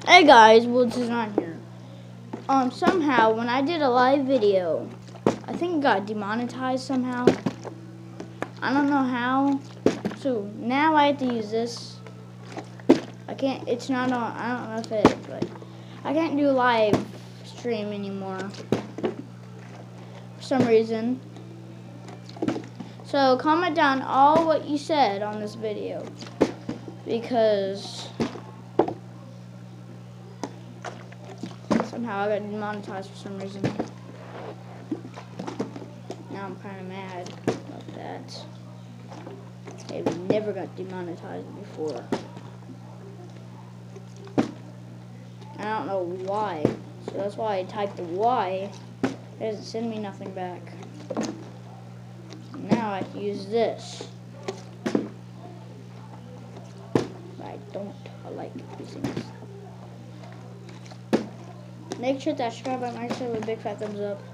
Hey guys, Woods is on here. Somehow when I did a live video, I think it got demonetized somehow. I don't know how. So now I have to use this. I can't. It's not on. I don't know if it is, but I can't do live stream anymore for some reason. So comment down all what you said on this video because somehow I got demonetized for some reason. Now I'm kind of mad about that. Hey, we never got demonetized before. I don't know why. So that's why I typed the Y. It doesn't send me nothing back. Now I can use this. But I don't like using this. Make sure that subscribe button, make sure with a big fat thumbs up.